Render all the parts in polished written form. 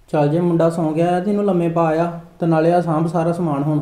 ਚੱਲ ਜੇ ਮੁੰਡਾ ਸੌਂ ਗਿਆ ਹੈ ਤੇ ਇਹਨੂੰ ਲੰਮੇ ਪਾ ਆ ਤੇ ਨਾਲੇ ਆ ਸਾਂਭ ਸਾਰਾ ਸਮਾਨ ਹੁਣ।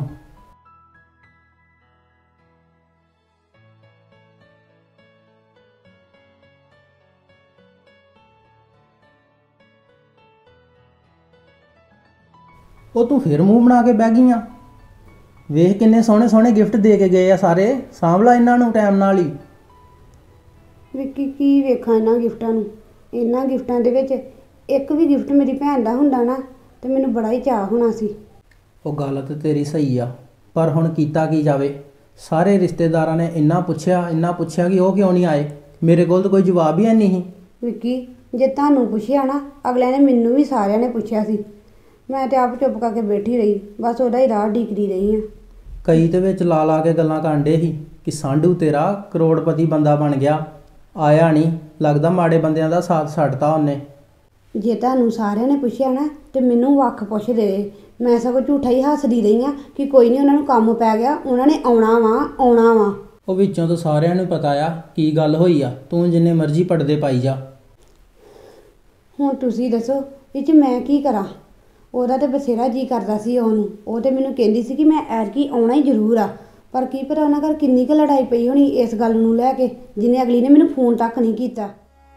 ਉਹ ਤੂੰ ਫਿਰ ਮੂੰਹ ਬਣਾ ਕੇ ਬਹਿ ਗਈ ਆ। ਵੇਖ ਕਿੰਨੇ ਸੋਹਣੇ ਸੋਹਣੇ ਗਿਫਟ ਦੇ ਕੇ ਗਏ ਆ ਸਾਰੇ, ਸਾਂਭ ਲਾ ਇਹਨਾਂ ਨੂੰ ਟਾਈਮ ਨਾਲ ਹੀ। ਵਿੱਕੀ ਕੀ ਵੇਖਾਂ ਇਹਨਾਂ ਗਿਫਟਾਂ ਨੂੰ। ਇਹਨਾਂ ਗਿਫਟਾਂ ਦੇ ਵਿੱਚ ਇੱਕ ਵੀ ਗਿਫਟ ਮੇਰੀ ਭੈਣ ਦਾ ਹੁੰਦਾ ਨਾ ਤੇ ਮੈਨੂੰ ਬੜਾ ਹੀ ਚਾਅ ਹੋਣਾ ਸੀ। ਉਹ ਗੱਲ ਤੇ ਤੇਰੀ ਸਹੀ ਆ, ਪਰ ਹੁਣ ਕੀਤਾ ਕੀ ਜਾਵੇ। ਸਾਰੇ ਰਿਸ਼ਤੇਦਾਰਾਂ ਨੇ ਇੰਨਾ ਪੁੱਛਿਆ ਕਿ ਉਹ ਕਿਉਂ ਨਹੀਂ ਆਏ। ਮੇਰੇ ਕੋਲ ਤਾਂ ਕੋਈ ਜਵਾਬ ਹੀ ਨਹੀਂ ਸੀ। ਵਿੱਕੀ ਜੇ ਤੁਹਾਨੂੰ ਪੁੱਛਿਆ ਨਾ, ਅਗਲਿਆਂ ਨੇ ਮੈਨੂੰ ਵੀ ਸਾਰਿਆਂ ਨੇ ਪੁੱਛਿਆ ਸੀ। ਮੈਂ ਤੇ ਆਪ ਚੁੱਪ ਕਰਕੇ ਬੈਠੀ ਰਹੀ, ਬਸ ਉਹਦਾ ਹੀ ਰਾਹ ਢੀਕਦੀ ਰਹੀ ਆ। ਕਈ ਤੇ ਵਿੱਚ ਲਾ ਕੇ ਗੱਲਾਂ ਕਰਨ ਡੇ ਸੀ ਕਿ ਸਾਂਢੂ ਤੇਰਾ ਕਰੋੜਪਤੀ ਬੰਦਾ ਬਣ ਗਿਆ, ਆਇਆ ਨਹੀਂ, ਲੱਗਦਾ ਮਾੜੇ ਬੰਦਿਆਂ ਦਾ ਸਾਥ ਛੱਡਤਾ ਉਹਨੇ। ਜੇ ਤੁਹਾਨੂੰ ਸਾਰਿਆਂ ਨੇ ਪੁੱਛਿਆ ਨਾ ਤੇ ਮੈਨੂੰ ਵੱਖ ਪੁੱਛਦੇ ਰਹੇ। ਮੈਂ ਸਗੋਂ ਝੂਠਾ ਹੀ ਹੱਸਦੀ ਰਹੀ ਆ ਕਿ ਕੋਈ ਨਹੀਂ, ਉਹਨਾਂ ਨੂੰ ਕੰਮ ਪੈ ਗਿਆ, ਉਹਨਾਂ ਨੇ ਆਉਣਾ ਵਾ। ਉਹ ਵਿੱਚੋਂ ਤਾਂ ਸਾਰਿਆਂ ਨੂੰ ਪਤਾ ਆ ਕੀ ਗੱਲ ਹੋਈ ਆ। ਤੂੰ ਜਿੰਨੇ ਮਰਜ਼ੀ ਪੜਦੇ ਪਾਈ ਜਾ। ਹੁਣ ਤੁਸੀਂ ਦੱਸੋ ਇਹ 'ਚ ਮੈਂ ਕੀ ਕਰਾਂ। ਉਹਦਾ ਤੇ ਬਥੇਰਾ ਜੀ ਕਰਦਾ ਸੀ ਉਹਨੂੰ, ਉਹ ਤੇ ਮੈਨੂੰ ਕਹਿੰਦੀ ਸੀ ਕਿ ਮੈਂ ਐਤਕੀ ਆਉਣਾ ਹੀ ਜ਼ਰੂਰ ਆ। ਪਰ ਕੀ ਪਤਾ ਉਹਨਾਂ ਘਰ ਕਿੰਨੀ ਕੁ ਲੜਾਈ ਪਈ ਹੋਣੀ ਇਸ ਗੱਲ ਨੂੰ ਲੈ ਕੇ, ਜਿਹਨੇ ਅਗਲੀ ਨੇ ਮੈਨੂੰ ਫੋਨ ਤੱਕ ਨਹੀਂ ਕੀਤਾ।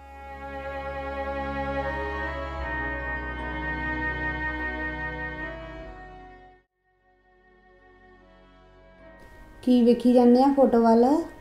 ਕੀ ਵੇਖੀ ਜਾਂਦੇ ਆ ਫੋਟੋ ਵੱਲ?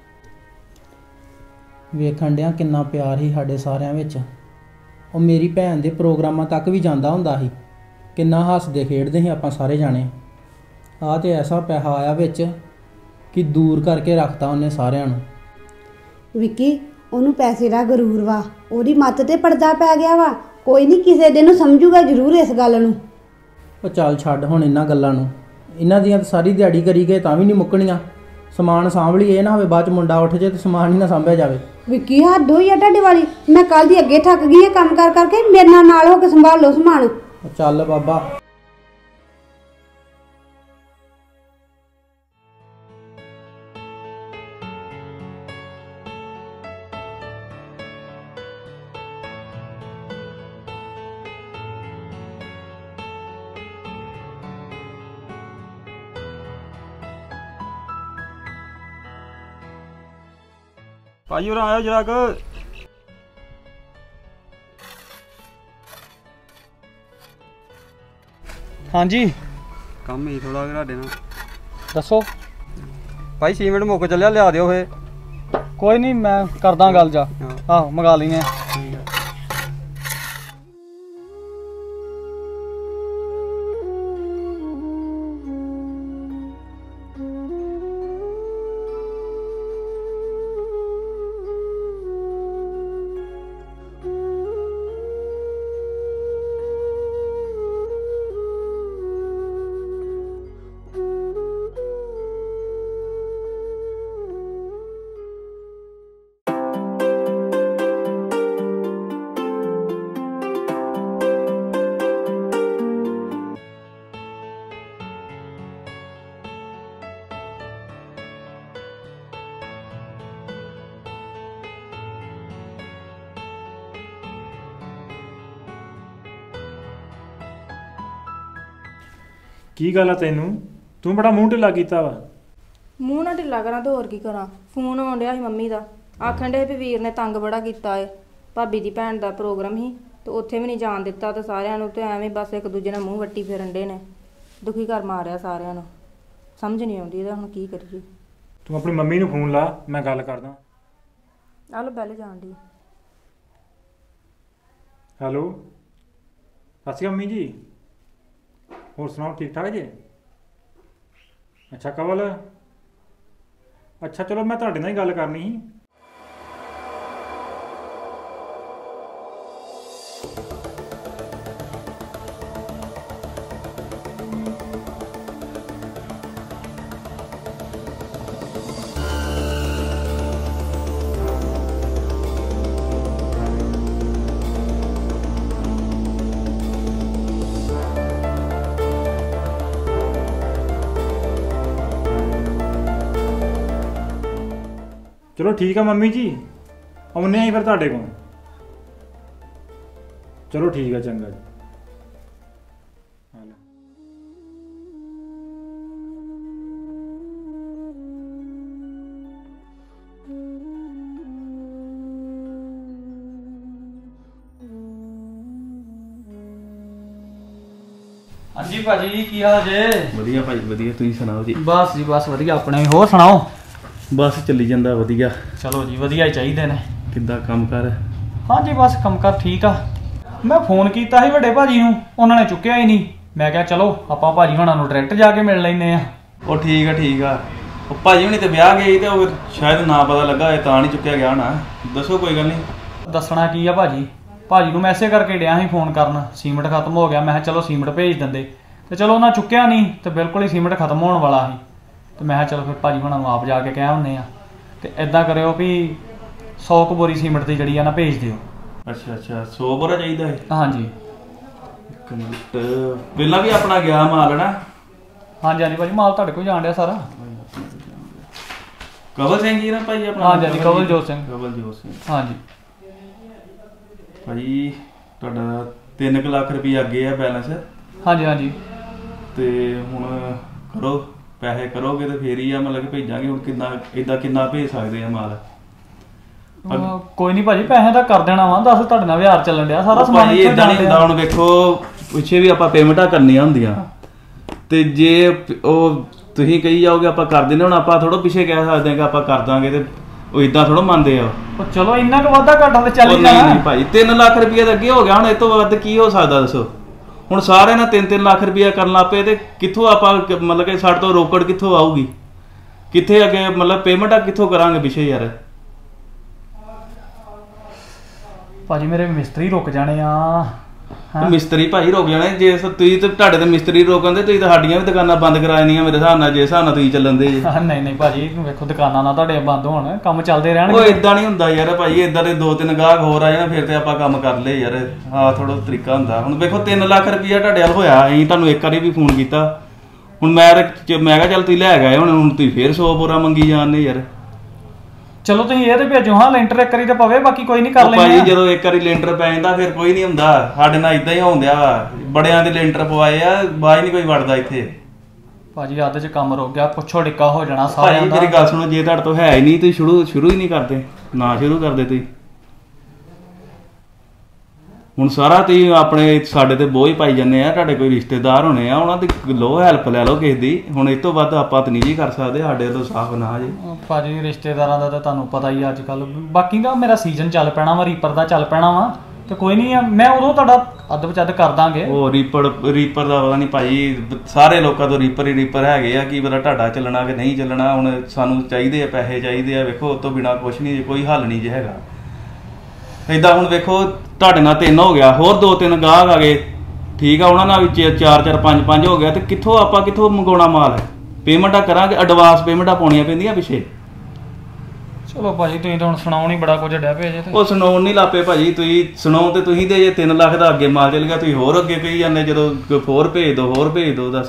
ਵੇਖਣ ਡਿਆ ਕਿੰਨਾ ਪਿਆਰ ਸੀ ਸਾਡੇ ਸਾਰਿਆਂ ਵਿੱਚ। ਉਹ ਮੇਰੀ ਭੈਣ ਦੇ ਪ੍ਰੋਗਰਾਮਾਂ ਤੱਕ ਵੀ ਜਾਂਦਾ ਹੁੰਦਾ ਸੀ। ਕਿੰਨਾ ਹੱਸਦੇ ਖੇਡਦੇ ਸੀ ਆਪਾਂ ਸਾਰੇ ਜਾਣੇ। ਆਹ ਤੇ ਐਸਾ ਪੈਸਾ ਆਇਆ ਵਿੱਚ ਕਿ ਦੂਰ ਕਰਕੇ ਰੱਖਤਾ ਉਹਨੇ ਸਾਰਿਆਂ ਨੂੰ। ਵਿੱਕੀ ਉਹਨੂੰ ਪੈਸੇ ਦਾ ਗਰੂਰ ਵਾ, ਉਹਦੀ ਮੱਤ ਤੇ ਪਰਦਾ ਪੈ ਗਿਆ ਵਾ। ਕੋਈ ਨਹੀਂ, ਕਿਸੇ ਦਿਨ ਨੂੰ ਸਮਝੂਗਾ ਜ਼ਰੂਰ ਇਸ ਗੱਲ ਨੂੰ। ਉਹ ਚੱਲ ਛੱਡ ਹੁਣ ਇਹਨਾਂ ਗੱਲਾਂ ਨੂੰ। ਇਹਨਾਂ ਦੀਆਂ ਤਾਂ ਸਾਰੀ ਦਿਹਾੜੀ ਕਰੀ ਗਏ ਤਾਂ ਵੀ ਨਹੀਂ ਮੁੱਕਣੀਆਂ। ਸਮਾਨ ਸਾਂਭ ਲਈ, ਇਹ ਨਾ ਹੋਵੇ ਬਾਅਦ ਚ ਮੁੰਡਾ ਉੱਠ ਜੇ ਤੇ ਸਮਾਨ ਹੀ ਨਾ ਸਾਂਭਿਆ ਜਾਵੇ। ਵਿੱਕੀ ਹੱਦ ਹੋਈ ਆ ਤੁਹਾਡੇ ਵਾਲੀ। ਮੈਂ ਕੱਲ ਦੀ ਅੱਗੇ ਥੱਕ ਗਈ ਆ ਕੰਮ ਕਰਕੇ। ਮੇਰੇ ਨਾਲ ਹੋ ਕੇ ਸੰਭਾਲ ਲਓ ਸਮਾਨ। ਚੱਲ ਬਾਬਾ। ਭਾਈ ਉਰੇ ਆਇਓ ਜਰਾ ਕੁ। ਹਾਂਜੀ ਕੰਮ ਹੀ ਥੋੜਾ ਤੁਹਾਡੇ ਨਾਲ। ਦੱਸੋ। ਭਾਈ ਸੀਮੈਂਟ ਮੁੱਕ ਚੱਲਿਆ, ਲਿਆ ਦਿਓ ਫੇ। ਕੋਈ ਨਹੀਂ, ਮੈਂ ਕਰਦਾ ਗੱਲ ਜਾ। ਆਹੋ ਮੰਗਾ ਲਈਏ। ਕੀ ਗੱਲ ਆ ਤੈਨੂੰ? ਤੂੰ ਬੜਾ ਮੂੰਹ ਢਿੱਲਾ ਕੀਤਾ ਵਾ। ਮੂੰਹ ਨਾ ਢਿੱਲਾ ਕਰਾਂ ਤੇ ਹੋਰ ਕੀ ਕਰਾਂ। ਫੋਨ ਆਉਣ ਡਿਆ ਸੀ ਮੰਮੀ ਦਾ, ਆਖਣ ਡੇ ਵੀ ਵੀਰ ਨੇ ਤੰਗ ਬੜਾ ਕੀਤਾ ਏ। ਭਾਬੀ ਦੀ ਭੈਣ ਦਾ ਪ੍ਰੋਗਰਾਮ ਸੀ ਤੇ ਉੱਥੇ ਵੀ ਨਹੀਂ ਜਾਣ ਦਿੱਤਾ ਤੇ ਸਾਰਿਆਂ ਨੂੰ, ਤੇ ਐਵੇਂ ਬਸ ਇੱਕ ਦੂਜੇ ਨਾਲ ਮੂੰਹ ਵੱਟੀ ਫਿਰਨ ਡੇ ਨੇ। ਦੁਖੀ ਕਰ ਮਾਰਿਆ ਸਾਰਿਆਂ ਨੂੰ। ਸਮਝ ਨਹੀਂ ਆਉਂਦੀ ਇਹਦਾ ਹੁਣ ਕੀ ਕਰੀਏ। ਤੂੰ ਆਪਣੀ ਮੰਮੀ ਨੂੰ ਫੋਨ ਲਾ, ਮੈਂ ਗੱਲ ਕਰਦਾ। ਆਹ ਲੋ ਬੈਲ ਜਾਣ ਦੀ। ਹੈਲੋ, ਸਤਿ ਸ਼੍ਰੀ ਅਕਾਲ ਮੰਮੀ ਜੀ। ਹੋਰ ਸੁਣਾਓ, ਠੀਕ ਠਾਕ ਜੀ? ਅੱਛਾ ਕਵਲ, ਅੱਛਾ ਚਲੋ ਮੈਂ ਤੁਹਾਡੇ ਨਾਲ ਹੀ ਗੱਲ ਕਰਨੀ ਸੀ। ਚਲੋ ਠੀਕ ਆ ਮੰਮੀ ਜੀ, ਆਉਂਦੇ ਆਂ ਫਿਰ ਤੁਹਾਡੇ ਕੋਲ। ਚਲੋ ਠੀਕ ਆ, ਚੰਗਾ ਜੀ। ਹਾਂਜੀ ਭਾਜੀ ਕੀ ਹਾਲ ਜੇ? ਵਧੀਆ ਭਾਈ ਵਧੀਆ, ਤੁਸੀਂ ਸੁਣਾਓ ਜੀ? ਬਸ ਜੀ ਬਸ ਵਧੀਆ, ਆਪਣੇ ਵੀ। ਹੋਰ ਸੁਣਾਓ? ਬਸ ਚੱਲੀ ਜਾਂਦਾ ਵਧੀਆ। ਚਲੋ ਜੀ, ਵਧੀਆ ਹੀ ਚਾਹੀਦੇ ਨੇ। ਕਿੱਦਾਂ ਕੰਮ ਕਰ? ਹਾਂਜੀ ਬਸ ਕੰਮਕਾਰ ਠੀਕ ਆ। ਮੈਂ ਫੋਨ ਕੀਤਾ ਸੀ ਵੱਡੇ ਭਾਜੀ ਨੂੰ, ਉਹਨਾਂ ਨੇ ਚੁੱਕਿਆ ਹੀ ਨਹੀਂ। ਮੈਂ ਕਿਹਾ ਚਲੋ ਆਪਾਂ ਭਾਜੀ ਹੁਣਾਂ ਨੂੰ ਡਾਇਰੈਕਟ ਜਾ ਕੇ ਮਿਲ ਲੈਨੇ ਆ। ਉਹ ਠੀਕ ਆ ਠੀਕ ਆ। ਉਹ ਭਾਜੀ ਹੁਣੀ ਤੇ ਵਿਆਹ ਗਏ ਤੇ ਉਹ ਸ਼ਾਇਦ ਨਾ ਪਤਾ ਲੱਗਾ ਹੋਏ ਤਾਂ ਨਹੀਂ ਚੁੱਕਿਆ ਗਿਆ ਹੋਣਾ। ਦੱਸੋ ਕੋਈ ਗੱਲ ਨਹੀਂ। ਦੱਸਣਾ ਕੀ ਆ ਭਾਜੀ ਨੂੰ ਮੈਂ ਇਸੇ ਕਰਕੇ ਡਿਆ ਸੀ ਫੋਨ ਕਰਨ। ਸੀਮਿੰਟ ਖਤਮ ਹੋ ਗਿਆ, ਮੈਂ ਕਿਹਾ ਚਲੋ ਸੀਮਿੰਟ ਭੇਜ ਦਿੰਦੇ, ਤੇ ਚਲੋ ਉਹਨਾਂ ਚੁੱਕਿਆ ਨਹੀਂ ਤੇ ਬਿਲਕੁਲ ਹੀ ਸੀਮਿੰਟ ਖਤਮ ਹੋਣ ਵਾਲਾ ਸੀ। ਤੇ ਮੈਂ ਕਿਹਾ ਚਲੋ ਫਿਰ ਭਾਜੀ ਹੁਣਾਂ ਨੂੰ ਆਪ ਜਾ ਕੇ ਕਹਿ ਹੁੰਨੇ ਆ। ਤੇ ਇਦਾਂ ਕਰਿਓ ਵੀ 100 ਕੁ ਬੋਰੀ ਸੀਮਿੰਟ ਦੀ ਜਿਹੜੀ ਆ ਨਾ ਭੇਜ ਦਿਓ। ਅੱਛਾ 100 ਬੋਰਾ ਚਾਹੀਦਾ ਹੈ? ਹਾਂਜੀ ਇੱਕ ਮਿੰਟ, ਪਹਿਲਾਂ ਵੀ ਆਪਣਾ ਗਿਆ ਮਾਲ ਨਾ? ਹਾਂਜੀ ਭਾਜੀ, ਮਾਲ ਤੁਹਾਡੇ ਕੋਲ ਜਾਣ ਡਿਆ ਸਾਰਾ। ਕਵਲ ਸਿੰਘ ਜੀ ਨਾ ਭਾਈ ਆਪਣਾ? ਹਾਂਜੀ ਕਵਲਜੋਤ ਸਿੰਘ। ਕਵਲਜੋਤ ਸਿੰਘ ਹਾਂਜੀ ਭਾਈ, ਤੁਹਾਡਾ 3 ਲੱਖ ਰੁਪਏ ਅੱਗੇ ਆ ਬੈਲੈਂਸ। ਹਾਂਜੀ ਤੇ ਹੁਣ ਕਰੋ, ਪੈਸੇ ਕਰੋਗੇ ਤੇ ਫੇਰ ਹੀ ਆ ਮਤਲਬ ਕਿ ਭੇਜਾਂਗੇ। ਹੁਣ ਕਿੰਨਾ ਭੇਜ ਸਕਦੇ ਆ ਮਾਲ? ਕੋਈ ਨਹੀਂ ਭਾਜੀ, ਪੈਸੇ ਤਾਂ ਕਰ ਦੇਣਾ ਵਾ। ਦੱਸ ਤੁਹਾਡੇ ਨਾਲ ਵਿਹਾਰ ਚੱਲਣ ਡਿਆ, ਸਾਰਾ ਸਮਾਨ ਭਾਜੀ ਇਦਾਂ ਨਹੀਂ ਹੁੰਦਾ। ਹੁਣ ਵੇਖੋ ਪਿੱਛੇ ਵੀ ਆਪਾਂ ਪੇਮੈਂਟਾਂ ਕਰਨੀਆਂ ਹੁੰਦੀਆਂ, ਤੇ ਜੇ ਉਹ ਤੁਸੀਂ ਕਹੀ ਜਾਓਗੇ ਆਪਾਂ ਕਰ ਦਿੰਦੇ, ਹੁਣ ਆਪਾਂ ਥੋੜਾ ਪਿੱਛੇ ਕਹਿ ਸਕਦੇ ਹਾਂ ਕਿ ਆਪਾਂ ਕਰ ਦਾਂਗੇ, ਤੇ ਉਹ ਇਦਾਂ ਥੋੜਾ ਮੰਨਦੇ ਆ। ਚਲੋ ਇੰਨਾ ਕੁ ਵਾਧਾ ਘਾਟਾ ਤੇ ਚੱਲ ਹੀ ਜਾਣਾ। ਨਹੀਂ ਭਾਜੀ, 3 ਲੱਖ ਰੁਪਏ ਦਾ ਅੱਗੇ ਹੋ ਗਿਆ, ਹੁਣ ਇਹ ਤੋਂ ਵੱਧ ਕੀ ਹੋ ਸਕਦਾ ਦੱਸੋ? ਹੁਣ ਸਾਰੇ ਨਾਲ 3-3 ਲੱਖ ਰੁਪਇਆ ਕਰਨ ਲੱਗ ਪਏ, ਤੇ ਕਿੱਥੋਂ ਆਪਾਂ ਮਤਲਬ ਕਿ ਸਾਡੇ ਤੋਂ ਰੋਕੜ ਕਿੱਥੋਂ ਆਊਗੀ? ਕਿੱਥੇ ਅੱਗੇ ਮਤਲਬ ਪੇਮੈਂਟਾਂ ਕਿੱਥੋਂ ਕਰਾਂਗੇ ਪਿੱਛੇ ਯਾਰ? ਭਾਜੀ ਮੇਰੇ ਮਿਸਤਰੀ ਰੁਕ ਜਾਣੇ ਆ। ਮਿਸਤਰੀ ਭਾਈ ਰੁਕ ਜਾਣੇ? ਜੇ ਤੁਸੀਂ ਤੇ ਤੁਹਾਡੇ ਤੇ ਮਿਸਤਰੀ ਰੋਕਣਦੇ, ਤੁਸੀਂ ਤਾਂ ਸਾਡੀਆਂ ਵੀ ਦੁਕਾਨਾਂ ਬੰਦ ਕਰਾ ਦੇਣੀਆਂ ਮੇਰੇ ਹਿਸਾਬ ਨਾਲ, ਜੇ ਹਿਸਾਬ ਨਾਲ ਤੁਸੀਂ ਚੱਲਣ ਦੇ। ਨਹੀਂ ਭਾਜੀ, ਵੇਖੋ ਦੁਕਾਨਾਂ ਨਾ ਤੁਹਾਡੇ ਬੰਦ ਹੋਣ, ਕੰਮ ਚੱਲਦੇ ਰਹਿਣਗੇ। ਉਹ ਇਦਾਂ ਨਹੀਂ ਹੁੰਦਾ ਯਾਰ ਭਾਈ, ਇਦਾਂ ਦੇ 2-3 ਗਾਹਕ ਹੋਰ ਆ ਜਾਣ ਫਿਰ ਤੇ ਆਪਾਂ ਕੰਮ ਕਰ ਲਏ ਯਾਰ। ਆਹ ਥੋੜਾ ਤਰੀਕਾ ਹੁੰਦਾ। ਹੁਣ ਵੇਖੋ 3 ਲੱਖ ਰੁਪਇਆ ਤੁਹਾਡੇ ਵੱਲ ਹੋਇਆ, ਅਸੀਂ ਤੁਹਾਨੂੰ ਇੱਕ ਵਾਰੀ ਵੀ ਫੋਨ ਕੀਤਾ। ਹੁਣ ਮੈਂ ਕਿਹਾ ਚੱਲ ਤੁਸੀਂ ਲੈ ਗਏ, ਹੁਣ ਤੁਸੀਂ ਫੇਰ 100 ਬੋਰਾ ਮੰਗੀ ਜਾਂਦੇ ਯਾਰ। ਚਲੋ ਤੁਸੀਂ ਇਹ ਤੇ ਭੇਜੋ, ਹਾਂ ਲੈਂਟਰ ਇੱਕ ਵਾਰੀ ਤਾਂ ਪਵੇ, ਬਾਕੀ ਕੋਈ ਨਹੀਂ ਕਰ ਲੈਂਦੇ ਭਾਈ ਜਦੋਂ ਇੱਕ ਵਾਰੀ ਲੈਂਟਰ ਪੈ ਜਾਂਦਾ ਫਿਰ ਕੋਈ ਨਹੀਂ ਹੁੰਦਾ। ਸਾਡੇ ਨਾਲ ਇਦਾਂ ਹੀ ਹੋਉਂਦਿਆ ਵਾ, ਬੜਿਆਂ ਦੇ ਲੈਂਟਰ ਪਵਾਏ ਆ, ਬਾਅਦ ਨਹੀਂ ਕੋਈ ਵੜਦਾ ਇੱਥੇ। ਭਾਜੀ ਅੱਧ 'ਚ ਕੰਮ ਰੁਕ ਗਿਆ, ਪੁੱਛੋ ਡਿੱਕਾ ਹੋ ਜਾਣਾ ਸਾਰਿਆਂ ਦਾ। ਮੇਰੀ ਗੱਲ ਸੁਣੋ, ਜੇ ਤੁਹਾਡੇ ਤੋਂ ਹੈ ਹੀ ਨਹੀਂ, ਤੁਸੀਂ ਸ਼ੁਰੂ ਹੀ ਨਹੀਂ ਕਰਦੇ, ਨਾ ਸ਼ੁਰੂ ਕਰਦੇ ਤੁਸੀਂ। ਹੁਣ ਸਾਰਾ ਤੁਸੀਂ ਆਪਣੇ ਸਾਡੇ ਤੇ ਬੋਝ ਪਾਈ ਜਾਂਦੇ ਆ। ਤੁਹਾਡੇ ਕੋਈ ਰਿਸ਼ਤੇਦਾਰ ਹੋਣੇ ਆ, ਉਹਨਾਂ ਦੀ ਲੋ ਹੈਲਪ ਲੈ ਲਓ ਕਿਸੇ ਦੀ। ਹੁਣ ਇਸ ਤੋਂ ਵੱਧ ਆਪਾਂ ਤਾਂ ਨਹੀਂ ਜੀ ਕਰ ਸਕਦੇ, ਸਾਡੇ ਤੋਂ ਸਾਫ਼ ਨਾ ਜੀ। ਭਾਜੀ ਰਿਸ਼ਤੇਦਾਰਾਂ ਦਾ ਤਾਂ ਤੁਹਾਨੂੰ ਪਤਾ ਹੀ ਅੱਜ ਕੱਲ। ਬਾਕੀ ਦਾ ਮੇਰਾ ਸੀਜ਼ਨ ਚੱਲ ਪੈਣਾ ਵਾ, ਰੀਪਰ ਦਾ ਚੱਲ ਪੈਣਾ ਵਾ, ਤੇ ਕੋਈ ਨਹੀਂ ਮੈਂ ਉਦੋਂ ਤੁਹਾਡਾ ਅੱਧ ਵਿਚੱਧ ਕਰ ਦਾਂਗੇ। ਉਹ ਰੀਪਰ ਦਾ ਪਤਾ ਨਹੀਂ ਭਾਈ, ਸਾਰੇ ਲੋਕਾਂ ਤੋਂ ਰੀਪਰ ਹੈਗੇ ਆ, ਕੀ ਪਤਾ ਤੁਹਾਡਾ ਚੱਲਣਾ ਕਿ ਨਹੀਂ ਚੱਲਣਾ। ਹੁਣ ਸਾਨੂੰ ਚਾਹੀਦੇ ਆ, ਪੈਸੇ ਚਾਹੀਦੇ ਆ। ਵੇਖੋ ਉਸ ਤੋਂ ਬਿਨਾ ਕੁਛ ਨਹੀਂ, ਕੋਈ ਹੱਲ ਨਹੀਂ ਜੇ ਹੈਗਾ। ਏਦਾਂ ਹੁਣ ਵੇਖੋ ਤੁਹਾਡੇ ਨਾਲ 3 ਹੋ ਗਿਆ, ਹੋਰ 2-3 ਗਾਹਕ ਆ ਗਏ, ਠੀਕ ਆ, ਉਹਨਾਂ ਨਾਲ ਵੀ 4-4 5-5 ਹੋ ਗਿਆ, ਤੇ ਕਿੱਥੋਂ ਮੰਗਾਉਣਾ ਮਾਲ? ਪੇਮੈਂਟਾਂ ਕਰਾਂਗੇ, ਐਡਵਾਂਸ ਪੇਮੈਂਟਾਂ ਪਾਉਣੀਆਂ ਪੈਂਦੀਆਂ ਪਿੱਛੇ। ਚਲੋ ਭਾਜੀ ਤੁਸੀਂ ਤਾਂ ਹੁਣ ਸੁਣਾਉਣ ਹੀ ਬੜਾ ਕੁਝ ਡਿਆ ਪਿਆ ਜੇ। ਉਹ ਸੁਣਾਉਣ ਨਹੀਂ ਲਾਪੇ ਭਾਜੀ, ਤੁਸੀਂ ਸੁਣਾਓ ਤੇ ਤੁਸੀਂ ਤੇ ਜੇ 3 ਲੱਖ ਦਾ ਅੱਗੇ ਮਾਲ ਚੱਲ ਗਿਆ, ਤੁਸੀਂ ਹੋਰ ਅੱਗੇ ਕਹੀ ਜਾਂਦੇ ਜਦੋਂ ਹੋਰ ਭੇਜ ਦੋ। ਦੱਸ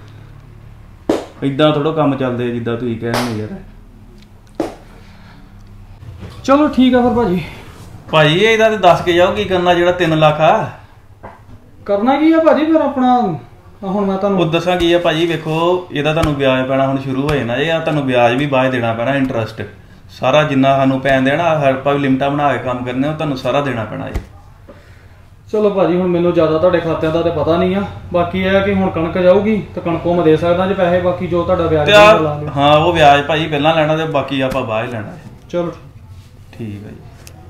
ਏਦਾਂ ਥੋੜਾ ਕੰਮ ਚੱਲਦੇ ਜਿੱਦਾਂ ਤੁਸੀਂ ਕਹਿੰਦੇ ਯਾਰ। ਚਲੋ ਠੀਕ ਆ ਫਿਰ ਭਾਜੀ ਇਹਦਾ ਤੇ ਦੱਸ ਕੇ ਜਾਓ ਕੀ ਕਰਨਾ ਜਿਹੜਾ 3 ਲੱਖ ਆ। ਕਰਨਾ ਕੀ ਆ ਭਾਜੀ ਫਿਰ ਆਪਣਾ? ਹੁਣ ਮੈਂ ਤੁਹਾਨੂੰ ਉਹ ਦੱਸਾਂ ਕੀ ਆ ਭਾਜੀ, ਵੇਖੋ ਇਹਦਾ ਤੁਹਾਨੂੰ ਵਿਆਜ ਪੈਣਾ ਹੁਣ ਸ਼ੁਰੂ ਹੋ ਜਾਣਾ। ਇਹ ਤੁਹਾਨੂੰ ਵਿਆਜ ਵੀ ਬਾਅਦ ਦੇਣਾ ਪੈਣਾ, ਇੰਟਰਸਟ ਸਾਰਾ ਜਿੰਨਾ ਸਾਨੂੰ ਪੈਣ ਦੇਣਾ। ਆਪਾਂ ਵੀ ਲਿਮਟਾਂ ਬਣਾ ਕੇ ਕੰਮ ਕਰਨੇ, ਉਹ ਤੁਹਾਨੂੰ ਸਾਰਾ ਦੇਣਾ ਪੈਣਾ ਜੀ। ਚਲੋ ਭਾਜੀ ਹੁਣ ਮੈਨੂੰ ਜ਼ਿਆਦਾ ਤੁਹਾਡੇ ਖਾਤਿਆਂ ਦਾ ਤੇ ਪਤਾ ਨਹੀਂ ਆ। ਬਾਕੀ ਇਹ ਆ ਕਿ ਹੁਣ ਕਣਕ ਜਾਊਗੀ ਤੇ ਕਣਕੋਂ ਮੈਂ ਦੇ ਸਕਦਾ ਜੇ ਪੈਸੇ। ਬਾਕੀ ਜੋ ਤੁਹਾਡਾ ਵਿਆਜ ਹਾਂ ਉਹ ਵਿਆਜ ਭਾਜੀ ਪਹਿਲਾਂ ਲੈਣਾ ਤੇ ਬਾਕੀ ਆਪਾਂ ਬਾਅਦ ਹੀ ਲੈਣਾ। ਚਲੋ ਠੀਕ ਹੈ ਜੀ।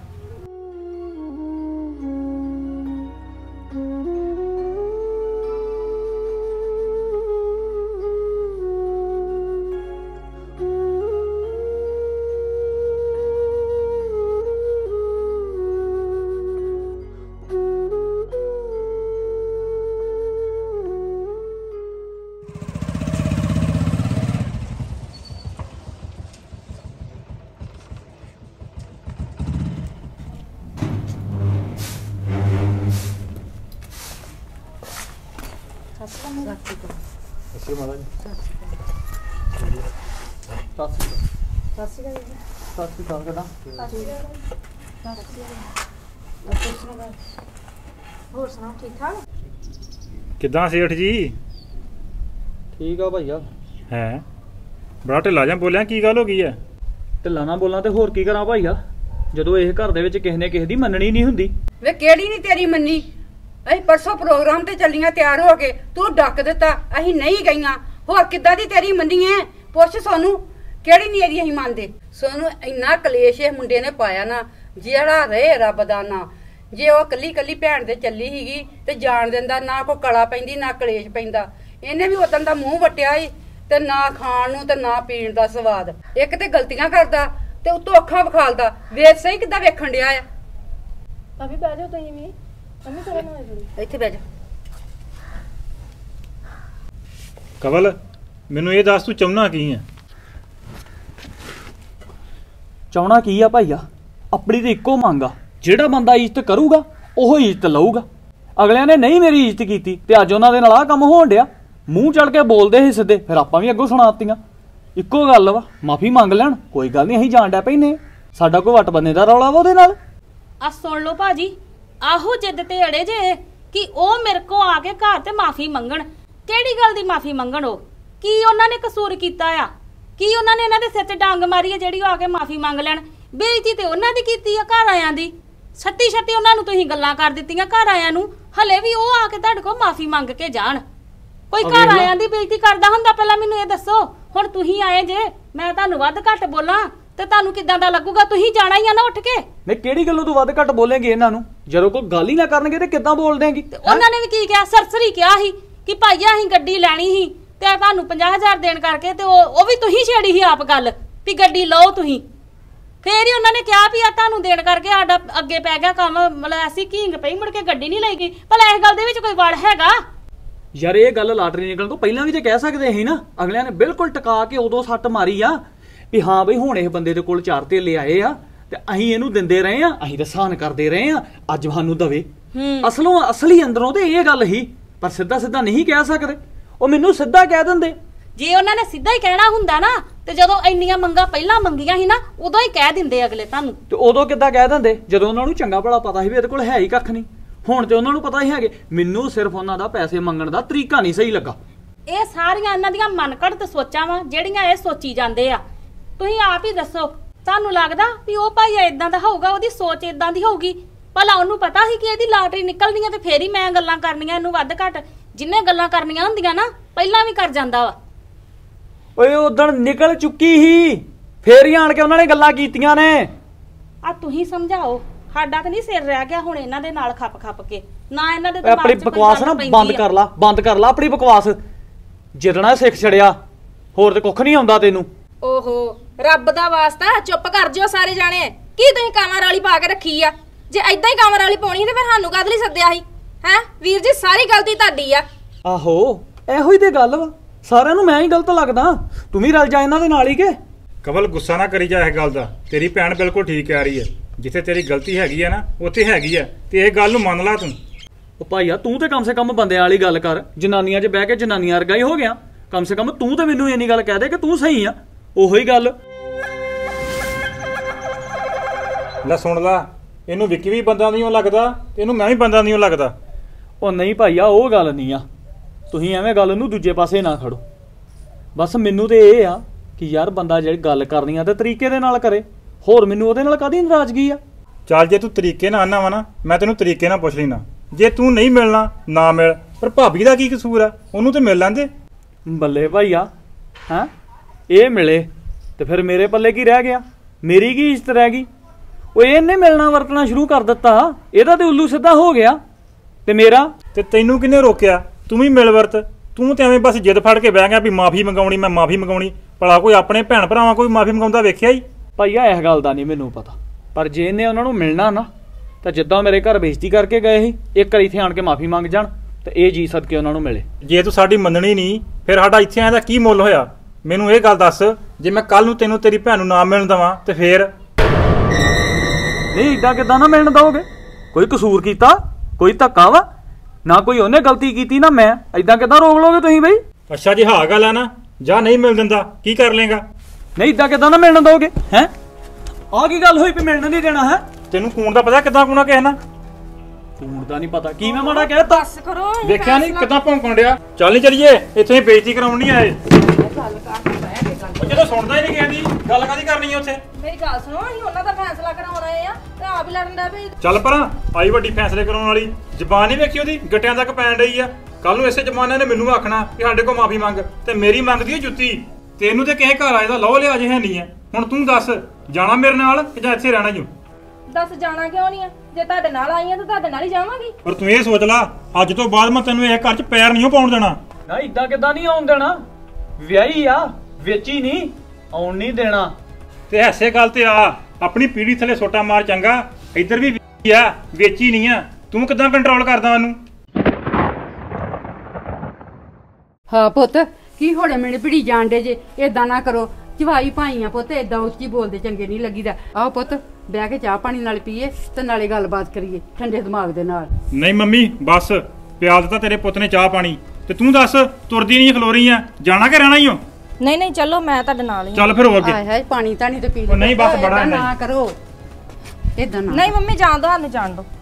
ਹੋਰ ਸੁਣਾਓ ਠੀਕ ਠਾਕ? ਕਿੱਦਾਂ ਸੇਠ ਜੀ? ਠੀਕ ਆ ਭਈਆ। ਹੈ ਬੜਾ ਢਿੱਲਾ ਜਾਂ ਬੋਲਿਆ, ਕੀ ਗੱਲ ਹੋ ਗਈ ਹੈ? ਢਿੱਲਾ ਨਾ ਬੋਲਾਂ ਤੇ ਹੋਰ ਕੀ ਕਰਾਂ ਭਾਈਆ, ਜਦੋਂ ਇਹ ਘਰ ਦੇ ਵਿੱਚ ਕਿਸੇ ਨੇ ਕਿਸੇ ਦੀ ਮੰਨਣੀ ਨਹੀਂ ਹੁੰਦੀ। ਵੇ ਕਿਹੜੀ ਨਹੀਂ ਤੇਰੀ ਮੰਨੀ? ਅਸੀਂ ਪਰਸੋਂ ਪ੍ਰੋਗਰਾਮ ਤੇ ਚੱਲੀਆਂ ਤਿਆਰ ਹੋ ਕੇ, ਤੂੰ ਡੱਕ ਦਿੱਤਾ, ਅਸੀਂ ਨਹੀਂ ਗਈਆਂ। ਹੋਰ ਕਿੱਦਾਂ ਦੀ ਤੇਰੀ ਮੰਨੀਏ? ਪੁੱਛ ਸੋਨੂੰ, ਕਿਹੜੀ ਨਹੀਂ ਇਹਦੀ ਅਸੀਂ ਮੰਨਦੇ। ਸੋਨੂੰ ਇੰਨਾ ਕਲੇਸ਼ ਇਹ ਮੁੰਡੇ ਨੇ ਪਾਇਆ ਨਾ, ਜਿਹੜਾ ਰਹੇ ਰੱਬ ਦਾ ਨਾਂ। ਜੇ ਉਹ ਕੱਲੀ ਕੱਲੀ ਭੈਣ ਦੇ ਚੱਲੀ ਸੀਗੀ ਤੇ ਜਾਣ ਦਿੰਦਾ, ਨਾ ਕੋਈ ਕਲਾ ਪੈਂਦੀ ਨਾ ਕਲੇਸ਼ ਪੈਂਦਾ। ਇਹਨੇ ਵੀ ਉਦੋਂ ਦਾ ਮੂੰਹ ਵਟਿਆ ਈ, ਤੇ ਨਾ ਖਾਣ ਨੂੰ ਤੇ ਨਾ ਪੀਣ ਦਾ ਸਵਾਦ। ਇੱਕ ਤੇ ਗਲਤੀਆਂ ਕਰਦਾ ਤੇ ਉਤੋਂ ਅੱਖਾਂ ਵਿਖਾਲਦਾ। ਵੇਖ ਸਹੀ ਕਿੱਦਾਂ ਵੇਖਣ ਡਿਆ ਆ। ਭਾਬੀ ਬਹਿ ਜਾਓ ਤੁਸੀਂ ਵੀ, ਮੰਮੀ ਚਲੋ ਨਾ ਥੋੜੀ ਇੱਥੇ ਬਹਿ ਜਾ। ਕਵਲ, ਮੈਨੂੰ ਇਹ ਦੱਸ ਤੂੰ ਚਾਹੁੰਦਾ ਕੀ ਹੈ? ਚਾਹਣਾ ਕੀ ਆ ਭਾਈਆ? ਆਪਣੀ ਤੇ ਇੱਕੋ ਮੰਗ ਆ, ਜਿਹੜਾ ਬੰਦਾ ਇੱਜ਼ਤ ਕਰੂਗਾ ਉਹ ਇੱਜ਼ਤ ਲਊਗਾ। ਅਗਲਿਆਂ ਨੇ ਨਹੀਂ ਮੇਰੀ ਇੱਜ਼ਤ ਕੀਤੀ ਤੇ ਅੱਜ ਉਹਨਾਂ ਦੇ ਨਾਲ ਆਹ ਕੰਮ ਹੋਣ ਡਿਆ। ਮੂੰਹ ਚੜ ਕੇ ਬੋਲਦੇ ਸੀ ਸਿੱਧੇ, ਫਿਰ ਆਪਾਂ ਵੀ ਅੱਗੋਂ ਸੁਣਾਤੀਆਂ। ਇੱਕੋ ਗੱਲ ਵਾ, ਮਾਫੀ ਮੰਗ ਲੈਣ, ਕੋਈ ਗੱਲ ਨਹੀਂ, ਅਸੀਂ ਜਾਣ ਡੈ ਪੈਨੇ। ਸਾਡਾ ਕੋਈ ਵੱਟ ਬੰਨੇ ਦਾ ਰੌਲਾ ਵਾ ਉਹਦੇ ਨਾਲ। ਆ ਸੁਣ ਲਓ ਭਾਜੀ, ਆਹੋ ਜਿੱਦ ਤੇ ਅੜੇ ਜੇ ਕਿ ਉਹ ਮੇਰੇ ਕੋ ਆ ਕੇ ਘਰ ਤੇ ਮਾਫੀ ਮੰਗਣ। ਕਿਹੜੀ ਗੱਲ ਦੀ ਮਾਫੀ ਮੰਗਣ? ਉਹ ਕੀ ਉਹਨਾਂ ਨੇ ਕਸੂਰ ਕੀਤਾ ਆ? ਕੀ ਉਹਨਾਂ ਨੇ ਇਹਨਾਂ ਦੇ ਸਿਰ ਤੇ ਡਾਂਗ ਮਾਰੀ ਆ ਜਿਹੜੀ ਉਹ ਆ ਕੇ ਮਾਫੀ ਮੰਗ ਲੈਣ? ਬੇਇੱਜ਼ਤੀ ਤੇ ਉਹਨਾਂ ਦੀ ਕੀਤੀ ਆ ਘਰ ਆਇਆਂ ਦੀ। ਛੱਤੀ ਉਹਨਾਂ ਨੂੰ ਤੁਸੀਂ ਗੱਲਾਂ ਕਰ ਦਿੱਤੀਆਂ ਘਰ ਆਇਆਂ ਨੂੰ, ਹਲੇ ਵੀ ਉਹ ਆ ਕੇ ਤੁਹਾਡੇ ਕੋਲ ਮਾਫੀ ਮੰਗ ਕੇ ਜਾਣ। ਕੋਈ ਘਰ ਆਇਆਂ ਦੀ ਬੇਇੱਜ਼ਤੀ ਕਰਦਾ ਹੁੰਦਾ? ਪਹਿਲਾਂ ਮੈਨੂੰ ਇਹ ਦੱਸੋ। ਹੁਣ ਤੁਸੀਂ ਆਏ ਜੇ, ਮੈਂ ਤੁਹਾਨੂੰ ਵੱਧ ਘੱਟ ਬੋਲਾਂ ਤੇ ਤੁਹਾਨੂੰ ਕਿੱਦਾਂ ਦਾ ਲੱਗੂਗਾ? ਤੁਸੀਂ ਜਾਣਾ ਹੀ ਆ ਨਾ ਉੱਠ ਕੇ। ਨਹੀਂ, ਕਿਹੜੀ ਗੱਲੋਂ ਤੂੰ ਵੱਧ ਘੱਟ ਬੋਲੇਂਗੇ ਇਹਨਾਂ ਨੂੰ? ਜਦੋਂ ਕੋਈ ਗੱਲ ਹੀ ਨਾ ਕਰਨਗੇ ਤੇ ਕਿੱਦਾਂ ਬੋਲ ਦੇਂਗੀ? ਉਹਨਾਂ ਨੇ ਵੀ ਕੀ ਕਿਹਾ? ਸਰਸਰੀ ਕਿਹਾ ਸੀ ਕਿ ਭਾਈਆ ਅਸੀਂ ਗੱਡੀ ਲੈਣੀ ਸੀ ਤੇ ਤੁਹਾਨੂੰ 50,000 ਦੇਣ ਕਰਕੇ, ਤੇ ਉਹ ਵੀ ਤੁਸੀਂ ਛੇੜੀ ਸੀ ਆਪ ਗੱਲ ਵੀ ਗੱਡੀ ਲਓ ਤੁਸੀਂ। ਫੇਰ ਹੀ ਉਹਨਾਂ ਨੇ ਕਿਹਾ ਵੀ ਆ ਤੁਹਾਨੂੰ ਦੇਣ ਕਰਕੇ ਸਾਡਾ ਅੱਗੇ ਪੈ ਗਿਆ ਕੰਮ। ਮਤਲਬ ਐਸੀ ਘੀਂਗ ਪਈ, ਮੁੜ ਕੇ ਗੱਡੀ ਨਹੀਂ ਲਈ ਗਈ। ਭਲਾ ਇਸ ਗੱਲ ਦੇ ਵਿੱਚ ਕੋਈ ਵੜ ਹੈਗਾ? ਯਾਰ ਇਹ ਗੱਲ ਲਾਟਰੀ ਨਿਕਲਣ ਤੋਂ ਪਹਿਲਾਂ ਵੀ ਤੇ ਕਹਿ ਸਕਦੇ ਸੀ ਨਾ। ਅਗਲਿਆਂ ਨੇ ਬਿਲਕੁਲ ਟਿਕਾ ਕੇ ਉਦੋਂ ਸੱਟ ਮਾਰੀ ਆ ਵੀ ਹਾਂ ਬਈ ਹੁਣ ਇਹ ਬੰਦੇ ਦੇ ਕੋਲ 4 ਧੇਲੇ ਆਏ ਆ ਤੇ ਅਸੀਂ ਇਹਨੂੰ ਦਿੰਦੇ ਰਹੇ ਆ, ਅਸੀਂ ਤਾਂ ਸਾਨ ਕਰਦੇ ਰਹੇ ਆ, ਅੱਜ ਸਾਨੂੰ ਦਵੇ। ਅਸਲੀ ਅੰਦਰੋਂ ਤੇ ਇਹ ਗੱਲ ਹੀ, ਪਰ ਸਿੱਧਾ ਸਿੱਧਾ ਨਹੀਂ ਕਹਿ ਸਕਦੇ। ਉਹ ਮੈਨੂੰ ਸਿੱਧਾ ਕਹਿ ਦਿੰਦੇ। ਜੇ ਉਹਨਾਂ ਨੇ ਸਿੱਧਾ ਹੀ ਕਹਿਣਾ ਹੁੰਦਾ ਨਾ ਤੇ ਜਦੋਂ ਇੰਨੀਆਂ ਮੰਗਾਂ ਪਹਿਲਾਂ ਮੰਗੀਆਂ ਸੀ ਨਾ ਉਦੋਂ ਹੀ ਕਹਿ ਦਿੰਦੇ ਅਗਲੇ ਤੁਹਾਨੂੰ। ਤੇ ਉਦੋਂ ਕਿੱਦਾਂ ਕਹਿ ਦਿੰਦੇ ਜਦੋਂ ਉਹਨਾਂ ਨੂੰ ਚੰਗਾ ਭਲਾ ਪਤਾ ਸੀ ਵੀ ਇਹਦੇ ਕੋਲ ਹੈ ਹੀ ਕੱਖ ਨਹੀਂ। ਹੁਣ ਤੇ ਉਹਨਾਂ ਨੂੰ ਪਤਾ ਹੀ ਹੈਗੇ। ਮੈਨੂੰ ਸਿਰਫ ਉਹਨਾਂ ਦਾ ਪੈਸੇ ਮੰਗਣ ਦਾ ਤਰੀਕਾ ਨਹੀਂ ਸਹੀ ਲੱਗਾ। ਇਹ ਸਾਰੀਆਂ ਇਹਨਾਂ ਦੀਆਂ ਮਨਘੜਤ ਸੋਚਾਂ ਵਾ ਜਿਹੜੀਆਂ ਇਹ ਸੋਚੀ ਜਾਂਦੇ ਆ। ਤੁਸੀਂ ਆਪ ਹੀ ਦੱਸੋ, ਤੁਹਾਨੂੰ ਲੱਗਦਾ ਵੀ ਉਹ ਭਾਈ ਇਦਾਂ ਦਾ ਹੋਊਗਾ, ਉਹਦੀ ਸੋਚ ਇਦਾਂ ਦੀ ਹੋਊਗੀ? ਭਲਾ ਉਹਨੂੰ ਪਤਾ ਸੀ ਕਿ ਇਹਦੀ ਲਾਟਰੀ ਨਿਕਲਣੀ ਆ ਤੇ ਫੇਰ ਹੀ ਮੈਂ ਗੱਲਾਂ ਕਰਨੀਆਂ ਇਹਨੂੰ ਵੱਧ ਘੱਟ। ਜਿੰਨੇ ਗੱਲਾਂ ਕਰਨੀਆਂ ਹੁੰਦੀਆਂ ਨਾ ਪਹਿਲਾਂ ਵੀ ਕਰ ਜਾਂਦਾ ਵਾ। ਓਏ ਉਦਣ ਨਿਕਲ ਚੁੱਕੀ ਸੀ, ਫੇਰ ਹੀ ਆਣ ਕੇ ਉਹਨਾਂ ਨੇ ਗੱਲਾਂ ਕੀਤੀਆਂ ਨੇ। ਆ ਤੁਸੀਂ ਸਮਝਾਓ, ਸਾਡਾ ਤਾਂ ਨਹੀਂ ਸਿਰ ਰਹਿ ਗਿਆ ਹੁਣ ਇਹਨਾਂ ਦੇ ਨਾਲ ਖੱਪ ਕੇ। ਨਾ ਇਹਨਾਂ ਦੇ ਆਪਣੀ ਬਕਵਾਸ ਨਾ ਬੰਦ ਕਰ ਲਾ, ਬੰਦ ਕਰ ਲਾ ਆਪਣੀ ਬਕਵਾਸ। ਜਿੱਦਣਾ ਸਿੱਖ ਛੜਿਆ, ਹੋਰ ਤੇ ਕੁੱਖ ਨਹੀਂ ਆਉਂਦਾ ਤੈਨੂੰ। ਓਹੋ ਰੱਬ ਦਾ ਵਾਸਤਾ ਚੁੱਪ ਕਰ ਜਿਓ ਸਾਰੇ ਜਾਣੇ। ਕੀ ਤੁਸੀਂ ਕਾਮਰ ਵਾਲੀ ਪਾ ਕੇ ਰੱਖੀ ਆ? ਜੇ ਐਦਾਂ ਹੀ ਕਾਮਰ ਵਾਲੀ ਪਾਉਣੀ ਤੇ ਫਿਰ ਸਾਨੂੰ ਕਾਹਦੇ ਲਈ ਸੱਦਿਆ ਸੀ? ਹੈ ਵੀਰ ਜੀ, ਸਾਰੀ ਗਲਤੀ ਤੁਹਾਡੀ ਆ। ਆਹੋ ਇਹੋ ਹੀ ਤੇ ਗੱਲ ਵਾ, ਸਾਰਿਆਂ ਨੂੰ ਮੈਂ ਹੀ ਗਲਤ ਲੱਗਦਾ। ਤੂੰ ਵੀ ਰਲ ਜਾ ਇਹਨਾਂ ਦੇ ਨਾਲ ਹੀ ਕਿ? ਕਵਲ, ਗੁੱਸਾ ਨਾ ਕਰੀ ਜਾ ਇਸ ਗੱਲ ਦਾ। ਤੇਰੀ ਭੈਣ ਬਿਲਕੁਲ ਠੀਕ ਕਹਿ ਰਹੀ ਹੈ। ਜਿੱਥੇ ਤੇਰੀ ਗਲਤੀ ਹੈਗੀ ਆ ਨਾ ਉੱਥੇ ਹੈਗੀ ਆ, ਤੇ ਇਹ ਗੱਲ ਨੂੰ ਮੰਨ ਲਾ ਤੂੰ। ਉਹ ਭਾਈਆ ਤੂੰ ਤੇ ਕਮ ਸੇ ਕਮ ਬੰਦਿਆਂ ਵਾਲੀ ਗੱਲ ਕਰ। ਜਨਾਨੀਆਂ 'ਚ ਬਹਿ ਕੇ ਜਨਾਨੀਆਂ ਵਰਗਾ ਹੀ ਹੋ ਗਿਆ। ਕਮ ਸੇ ਕਮ ਤੂੰ ਤੇ ਮੈਨੂੰ ਇੰਨੀ ਗੱਲ ਕਹਿ ਦੇ ਕਿ ਤੂੰ ਸਹੀ ਆ। ਉਹੋ ਹੀ ਗੱਲ। ਲੈ ਸੁਣ ਲਾ, ਇਹਨੂੰ ਵਿੱਕੀ ਵੀ ਬੰਦਾ ਨਹੀਂ ਲੱਗਦਾ ਤੇ ਇਹਨੂੰ ਮੈਂ ਵੀ ਬੰਦਾ ਨਹੀਂ ਲੱਗਦਾ। ਉਹ ਨਹੀਂ ਭਾਈਆ, ਉਹ ਗੱਲ ਨਹੀਂ ਆ। ਤੁਸੀਂ ਐਵੇਂ ਗੱਲ ਨੂੰ ਦੂਜੇ ਪਾਸੇ ਨਾ ਖੜੋ। ਬਸ ਮੈਨੂੰ ਤੇ ਇਹ ਆ ਕਿ ਯਾਰ ਬੰਦਾ ਜਿਹੜੀ ਗੱਲ ਕਰਨੀ ਆ ਤੇ ਤਰੀਕੇ ਦੇ ਨਾਲ ਕਰੇ। ਹੋਰ ਮੈਨੂੰ ਉਹਦੇ ਨਾਲ ਕਾਹਦੀ ਨਾਰਾਜ਼ਗੀ ਆ? ਚੱਲ ਜੇ ਤੂੰ ਤਰੀਕੇ ਨਾਲ ਆਨਾ ਵਾ ਨਾ, ਮੈਂ ਤੈਨੂੰ ਤਰੀਕੇ ਨਾਲ ਪੁੱਛ ਲੈਣਾ। ਜੇ ਤੂੰ ਨਹੀਂ ਮਿਲਣਾ ਨਾ ਮਿਲ, ਪਰ ਭਾਬੀ ਦਾ ਕੀ ਕਸੂਰ ਆ? ਉਹਨੂੰ ਤੇ ਮਿਲ ਲੈਂਦੇ। ਬੱਲੇ ਭਾਈਆ, ਹੈਂ ਇਹ ਮਿਲੇ ਤੇ ਫਿਰ ਮੇਰੇ ਪੱਲੇ ਕੀ ਰਹਿ ਗਿਆ? ਮੇਰੀ ਕੀ ਇੱਜ਼ਤ ਰਹਿ ਗਈ? ਉਹ ਇਹਨੇ ਮਿਲਣਾ ਵਰਤਣਾ ਸ਼ੁਰੂ ਕਰ ਦਿੱਤਾ, ਇਹਦਾ ਤੇ ਉੱਲੂ ਸਿੱਧਾ ਹੋ ਗਿਆ। ਤੇ ਮੇਰਾ ਤੇ ਤੈਨੂੰ ਕਿਹਨੇ ਰੋਕਿਆ? ਤੂੰ ਵੀ ਮਿਲ ਵਰਤ। ਤੂੰ ਤੇ ਐਵੇਂ ਬਸ ਜਿੱਦ ਫੜ ਕੇ ਬਹਿ ਗਿਆ ਵੀ ਮਾਫੀ ਮੰਗਾਉਣੀ, ਮੈਂ ਮਾਫੀ ਮੰਗਾਉਣੀ। ਭਲਾ ਕੋਈ ਆਪਣੇ ਭੈਣ ਭਰਾਵਾਂ ਕੋਈ ਮਾਫੀ ਮੰਗਾਉਂਦਾ ਵੇਖਿਆ ਹੀ? ਭਾਈਆ ਇਸ ਗੱਲ ਦਾ ਨਹੀਂ ਮੈਨੂੰ ਪਤਾ, ਪਰ ਜੇ ਇਹਨੇ ਉਹਨਾਂ ਨੂੰ ਮਿਲਣਾ ਨਾ ਤਾਂ ਜਿੱਦਾਂ ਮੇਰੇ ਘਰ ਬੇਇੱਜ਼ਤੀ ਕਰਕੇ ਗਏ ਸੀ, ਇੱਕ ਵਾਰ ਇੱਥੇ ਆਣ ਕੇ ਮਾਫੀ ਮੰਗ ਜਾਣ ਤੇ ਇਹ ਜੀ ਸਦਕੇ ਉਹਨਾਂ ਨੂੰ ਮਿਲੇ। ਜੇ ਤੂੰ ਸਾਡੀ ਮੰਨਣੀ ਨਹੀਂ, ਫਿਰ ਸਾਡਾ ਇੱਥੇ ਆਇਆ ਦਾ ਕੀ ਮੁੱਲ ਹੋਇਆ? ਮੈਨੂੰ ਇਹ ਗੱਲ ਦੱਸ, ਜੇ ਮੈਂ ਕੱਲ ਨੂੰ ਤੈਨੂੰ ਤੇਰੀ ਭੈਣ ਨੂੰ ਨਾ ਮਿਲਣ ਦੇਵਾਂ ਤੇ ਫੇਰ? ਨਹੀਂ ਏਦਾਂ ਕਿੱਦਾਂ ਨਾ ਮਿਲਣ ਦਓਗੇ? ਕੋਈ ਕਸੂਰ ਕੀਤਾ? ਕੋਈ ਧੱਕਾ ਵਾ? ਨਾ ਕੋਈ ਉਹਨੇ ਗਲਤੀ ਕੀਤੀ ਨਾ ਮੈਂ। ਏਦਾਂ ਕਿੱਦਾਂ ਰੋਕ ਲੋਗੇ ਤੁਸੀਂ ਬਈ? ਅੱਛਾ ਜੀ, ਹਾਂ ਗੱਲ ਆ ਨਾ। ਜਾਂ ਨਹੀਂ ਮਿਲ ਦਿੰਦਾ ਕੀ ਕਰ ਲੇਗਾ? ਨਹੀਂ ਏਦਾਂ ਕਿੱਦਾਂ ਨਾ ਮਿਲਣ ਦਓਗੇ? ਹੈ ਆਹ ਕੀ ਗੱਲ ਹੋਈ ਵੀ ਮਿਲਣ ਨਹੀਂ ਦੇਣਾ? ਹੈ ਤੈਨੂੰ ਕੂਣ ਦਾ ਪਤਾ ਕਿੱਦਾਂ ਕੂਣਾ ਕਿਸੇ ਨਾਲ? ਕੂਣ ਦਾ ਨਹੀਂ ਪਤਾ? ਕੀ ਮੈਂ ਮਾੜਾ ਕਹਿਤਾ? ਬਸ ਕਰੋ, ਵੇਖਿਆ ਨਹੀਂ ਕਿੱਦਾਂ ਭੌਂਕਣ ਡਿਆ? ਚੱਲ ਨਹੀਂ ਚਲੀਏ, ਇੱਥੇ ਹੀ ਬੇਇੱਜ਼ਤੀ ਕਰਾਉਣ ਨਹੀਂ ਆਏ। ਗੱਲ ਕਰ ਬਹਿ ਕੇ ਉਹ ਜਦੋਂ ਸੁਣਦਾ ਹੀ ਨਹੀਂ ਕਿਸੇ ਦੀ ਗੱਲ ਕਾਦੀ ਕਰਨੀ ਹੈ ਉੱਥੇ। ਮੇਰੀ ਗੱਲ ਸੁਣੋ, ਅਸੀਂ ਉਹਨਾਂ ਦਾ ਫੈਸਲਾ ਕਰਾਉਣ ਆਏ ਆ ਤੇ ਆਪ ਹੀ ਲੜਨ ਦਾ ਵੀ। ਚੱਲ ਪਰਾਂ, ਆਈ ਵੱਡੀ ਫੈਸਲੇ ਕਰਾਉਣ ਵਾਲੀ। ਜ਼ਬਾਨ ਨਹੀਂ ਵੇਖੀ ਉਹਦੀ, ਗੱਟਿਆਂ ਤੱਕ ਪੈਣ ਰਹੀ ਆ। ਕੱਲ ਨੂੰ ਇਸੇ ਜ਼ਮਾਨੇ ਨੇ ਮੈਨੂੰ ਆਖਣਾ ਕਿ ਸਾਡੇ ਕੋਲ ਮਾਫੀ ਮੰਗ, ਤੇ ਮੇਰੀ ਮੰਗਦੀ ਹੈ ਜੁੱਤੀ। ਤੈਨੂੰ ਤੇ ਕਿਸੇ ਘਰ ਆਏ ਦਾ ਲੋ ਲਿਆ ਜੇ ਹੈ ਨਹੀਂ ਆ। ਹੁਣ ਤੂੰ ਦੱਸ, ਜਾਣਾ ਮੇਰੇ ਨਾਲ ਕਿ ਜਾਂ ਇੱਥੇ ਰਹਿਣਾ ਹੀ? ਦੱਸ ਜਾਣਾ ਕਿਉਂ ਨਹੀਂ ਆ? ਜੇ ਤੁਹਾਡੇ ਨਾਲ ਆਈ ਆ ਤਾਂ ਤੁਹਾਡੇ ਨਾਲ ਹੀ ਜਾਵਾਂਗੀ। ਪਰ ਤੂੰ ਇਹ ਸੋਚ ਲੈ, ਅੱਜ ਤੋਂ ਬਾਅਦ ਮੈਂ ਤੈਨੂੰ ਇਹ ਘਰ 'ਚ ਪੈਰ ਨਹੀਂ ਪਾਉਣ ਦੇਣਾ। ਨਾ ਇਦਾਂ ਕਿਦਾਂ ਨਹੀਂ ਆਉਣ ਦੇਣਾ? ਵਿਆਹੀ ਆ, ਵੇਚੀ ਨਹੀਂ, ਆਉਣ ਨਹੀਂ ਦੇਣਾ। ਤੇ ਐਸੇ ਗੱਲ ਤੇ ਆ, ਆਪਣੀ ਪੀੜੀ ਥੱਲੇ ਸੋਟਾ ਮਾਰ ਚੰਗਾ। ਇੱਧਰ ਵੀ ਆ, ਵੇਚੀ ਨਹੀਂ ਆ। ਤੂੰ ਕਿਦਾਂ ਕੰਟਰੋਲ ਕਰਦਾ ਉਹਨੂੰ? ਹਾਂ ਪੁੱਤ, ਕੀ ਹੋੜੇ ਮੇਰੇ ਪਿੜੀ ਜਾਣਦੇ ਜੇ? ਏਦਾਂ ਨਾ ਕਰੋ, ਜਵਾਈ ਭਾਈਆਂ ਪੁੱਤ ਏਦਾਂ ਉੱਚੀ ਬੋਲਦੇ ਚੰਗੇ ਨਹੀਂ ਲੱਗੀਦਾ। ਆਓ ਪੁੱਤ ਬਹਿ ਕੇ ਚਾਹ ਪਾਣੀ ਨਾਲ ਪੀਏ ਤੇ ਨਾਲੇ ਗੱਲਬਾਤ ਕਰੀਏ ਠੰਡੇ ਦਿਮਾਗ ਦੇ ਨਾਲ। ਨਹੀਂ ਮੰਮੀ, ਬਸ ਪਿਆ ਦਿੱਤਾ ਤੇਰੇ ਪੁੱਤ ਨੇ ਚਾਹ ਪਾਣੀ। ਤੇ ਤੂੰ ਦੱਸ, ਤੁਰਦੀ ਨਹੀਂ ਖਲੋ ਰਹੀ ਆ, ਜਾਣਾ ਕਿ ਰਹਿਣਾ ਹੀ ਹੋ? ਨਹੀਂ ਨਹੀਂ ਚਲੋ, ਮੈਂ ਤੁਹਾਡੇ ਨਾਲ ਹੀ। ਚੱਲ ਫਿਰ ਹੋ ਅੱਗੇ। ਹਾਏ ਹਾਏ, ਪਾਣੀ ਤਾਂ ਨਹੀਂ ਤੇ ਪੀ ਉਹ ਨਹੀਂ, ਬਸ ਬੜਾ ਏਦਾਂ ਨਹੀਂ। ਨਾ ਕਰੋ, ਏਦਾਂ ਨਾ। ਨਹੀਂ ਮੰਮੀ ਜਾਣ ਦੋ, ਸਾਨੂੰ ਜਾਣ ਦੋ।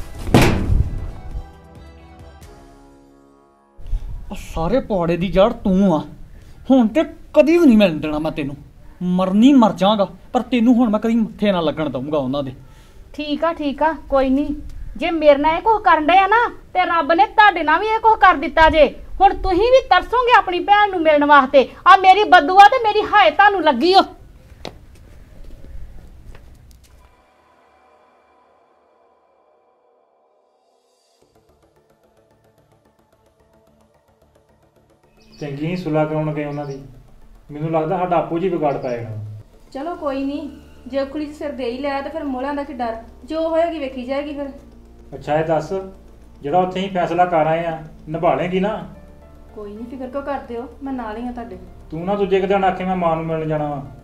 ਸਾਰੇ ਪੌੜੇ ਦੀ ਜੜ ਤੂੰ ਆ। ਹੁਣ ਤੇ ਕਦੀ ਵੀ ਨਹੀਂ ਮਿਲਣ ਦੇਣਾ ਮੈਂ ਤੈਨੂੰ। ਮਰਨੀ ਮਰ ਜਾਵਾਂਗਾ, ਪਰ ਤੈਨੂੰ ਹੁਣ ਮੈਂ ਕਦੀ ਮੱਥੇ ਨਾ ਲੱਗਣ ਦਊਂਗਾ ਉਹਨਾਂ ਦੇ। ਠੀਕ ਆ, ਕੋਈ ਨਹੀਂ। ਜੇ ਮੇਰੇ ਨਾਲ ਇਹ ਕੁਝ ਕਰਨ ਡਿਆ ਨਾ ਤੇ ਰੱਬ ਨੇ ਤੁਹਾਡੇ ਨਾਲ ਵੀ ਇਹ ਕੁਝ ਕਰ ਦਿੱਤਾ ਜੇ। ਹੁਣ ਤੁਸੀਂ ਵੀ ਤਰਸੋਗੇ ਆਪਣੀ ਭੈਣ ਨੂੰ ਮਿਲਣ ਵਾਸਤੇ। ਆ ਮੇਰੀ ਬਦਦੁਆ ਤੇ ਮੇਰੀ ਹਾਏ ਤੁਹਾਨੂੰ ਲੱਗੀ ਓ। ਚੰਗੀ ਸੁਲਾ ਕਰਾਉਣ ਗਏ ਉਹਨਾਂ ਦੀ। ਮੈਨੂੰ ਲੱਗਦਾ ਸਾਡਾ ਆਪੋ ਜੀ ਵਿਗਾੜ ਪੈ ਜਾਣਾ। ਚਲੋ ਕੋਈ ਨਹੀਂ, ਜੇ ਉਖਲੀ 'ਚ ਸਿਰ ਦੇ ਹੀ ਲਿਆ ਤੇ ਫਿਰ ਮੋਹਲਿਆਂ ਦਾ ਕੀ ਡਰ? ਜੋ ਹੋਏਗੀ ਵੇਖੀ ਜਾਏਗੀ ਫਿਰ। ਅੱਛਾ ਇਹ ਦੱਸ, ਜਿਹੜਾ ਉੱਥੇ ਹੀ ਫੈਸਲਾ ਕਰ ਆਏ ਆ, ਨਿਭਾ ਲੇਗੀ ਨਾ? ਕੋਈ ਨਹੀਂ, ਫਿਕਰ ਕਿਉਂ ਕਰਦੇ ਹੋ, ਮੈਂ ਨਾਲ ਹੀ ਆ ਤੁਹਾਡੇ। ਤੂੰ ਨਾ ਦੂਜੇ ਕੁ ਦਿਨ ਆਖੇ ਮੈਂ ਮਾਂ ਨੂੰ ਮਿਲਣ ਜਾਣਾ ਵਾ।